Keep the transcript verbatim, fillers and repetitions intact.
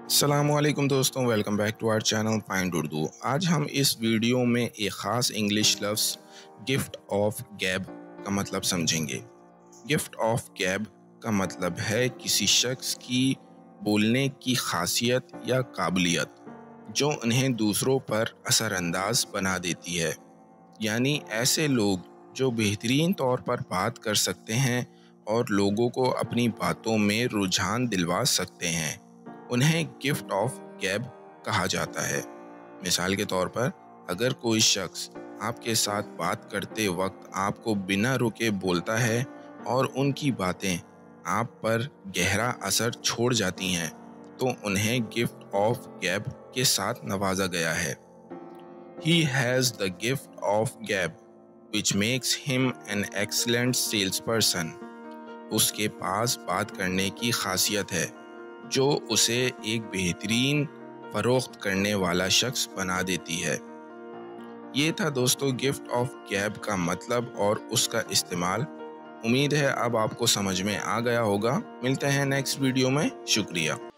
अस्सलामुअलैकुम दोस्तों, welcome back to our channel find Urdu. आज हम इस वीडियो में एक ख़ास इंग्लिश लफ्ज़ गिफ्ट ऑफ गैब का मतलब समझेंगे। गिफ्ट ऑफ गैब का मतलब है किसी शख्स की बोलने की खासियत या काबिलियत जो उन्हें दूसरों पर असरअंदाज बना देती है। यानी ऐसे लोग जो बेहतरीन तौर पर बात कर सकते हैं और लोगों को अपनी बातों में रुझान दिलवा सकते हैं, उन्हें गिफ्ट ऑफ गैब कहा जाता है। मिसाल के तौर पर, अगर कोई शख्स आपके साथ बात करते वक्त आपको बिना रुके बोलता है और उनकी बातें आप पर गहरा असर छोड़ जाती हैं, तो उन्हें गिफ्ट ऑफ गैब के साथ नवाजा गया है। He has the gift of gab, which makes him an excellent salesperson. उसके पास बात करने की खासियत है जो उसे एक बेहतरीन फरोख्त करने वाला शख्स बना देती है। ये था दोस्तों गिफ्ट ऑफ गैब का मतलब और उसका इस्तेमाल। उम्मीद है अब आपको समझ में आ गया होगा। मिलते हैं नेक्स्ट वीडियो में। शुक्रिया।